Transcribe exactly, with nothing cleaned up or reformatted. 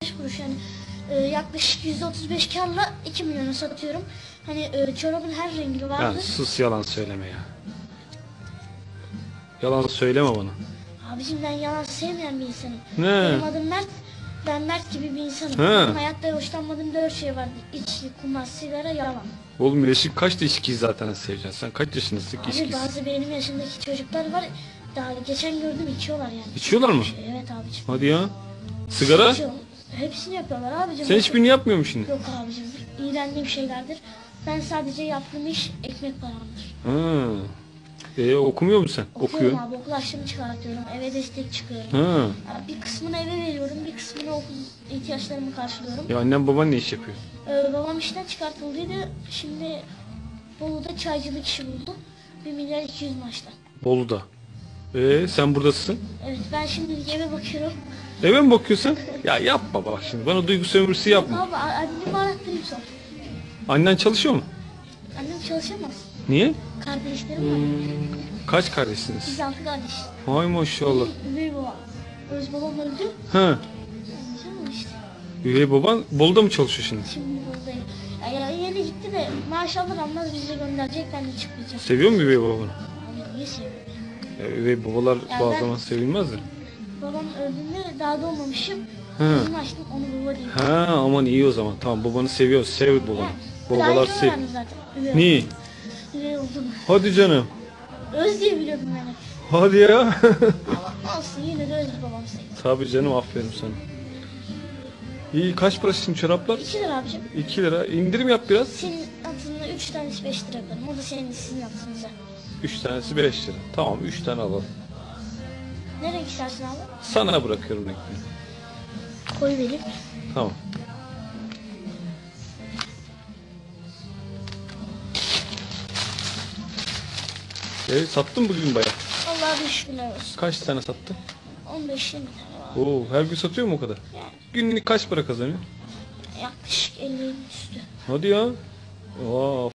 kuruş yani e, yaklaşık yüzde otuz beş karla iki milyona satıyorum. Hani e, çorabın her rengi Ya vardır. sus, yalan söyleme ya. Yalan söyleme bana. Abicim ben yalan sevmeyen bir insanım. Ne? Benim adım Mert. Ben Mert gibi bir insanım. He. Benim hayatta hoşlanmadığım dört şey var. İçki, kumar, sigara, yalan. Oğlum yaşın kaçta içkiyi zaten seveceksin? Sen kaç yaşındasın ki Abi içkisi? bazı benim yaşımdaki çocuklar var. Daha geçen gördüm içiyorlar yani. İçiyorlar mı? Evet abicim. Hadi ya. Sigara? İçiyor. Hepsini yapıyorlar abicim. Sen hiçbirini yapmıyor musun şimdi? Yok abicim. İğrendiğim şeylerdir. Ben sadece yaptığım iş ekmek paramdır. Ha. E, okumuyor musun sen? Okuyorum Okuyor. abi, okul harçlığımı çıkartıyorum, eve destek çıkıyorum. Ha. Abi bir kısmını eve veriyorum, bir kısmını okul ihtiyaçlarımı karşılıyorum. Ya annem baban ne iş yapıyor? Ee, babam işten çıkartıldıydı, şimdi Bolu'da çaycılık işi buldu. bir milyar iki yüz maaşla. Bolu'da. E sen buradasın. Evet, ben şimdi eve bakıyorum. Eve mi bakıyorsun? Ya yapma bak şimdi. Bana duygu sömürüsü yapma. Abi a- annemi arattırayım sonra. Annen çalışıyor mu? Annem çalışamaz. Niye? Kardeşlerim var. Kaç kardeşsiniz? Biz altı kardeş. Hay maşallah. Üvey baba. Öz babam öldü. Ha. Anladın mı işte? Üvey baban Bolu'da mı çalışıyor şimdi? Şimdi buradayım. Ya, ya yeni gitti de maaş alır almaz bizi gönderecek, ben de çıkmayacağım. Seviyor mu üvey babanı? Abi niye seviyorum? Ya, üvey babalar Ya bazı ben- zaman sevilmez de. Babam öldüğünde daha doğmamışım. He. Gözümü açtım, onu baba diyeyim. Ha aman iyi o zaman. Tamam, babanı seviyor. Sev babanı. Babalar sev. Yani zaten. Üvey, Niye? üvey oldum. Hadi canım. Öz diye biliyordum ben hep. Hadi ya. Ama olsun, yine de öz babam sayılır. Tabii canım, aferin sana. İyi, kaç para şimdi çoraplar? iki lira abicim. iki lira. İndirim yap biraz. Senin atında üç tanesi beş lira yaparım. O da senin sizin atınıza. üç tanesi beş lira. Tamam, üç tane alalım. Ne renk istersin abi? Sana bırakıyorum renkleri. Koy vereyim. Tamam. E, sattın bugün bayağı. Allah'a bir şükürler olsun. Kaç tane sattın? on beş yirmi tane var. Oo, her gün satıyor mu o kadar? Yani Günlük kaç para kazanıyor? yaklaşık elli üstü. Hadi ya. Aa,